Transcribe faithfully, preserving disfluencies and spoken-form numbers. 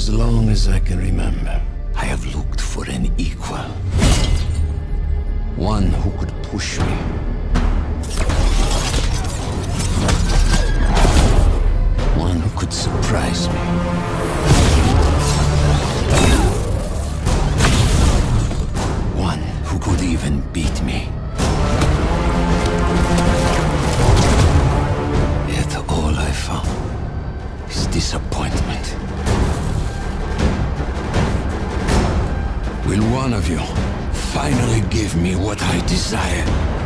as long as I can remember, I have looked for an equal. One who could push me. One who could surprise me. One who could even beat me. Yet all I found is disappointment. Will one of you finally give me what I desire?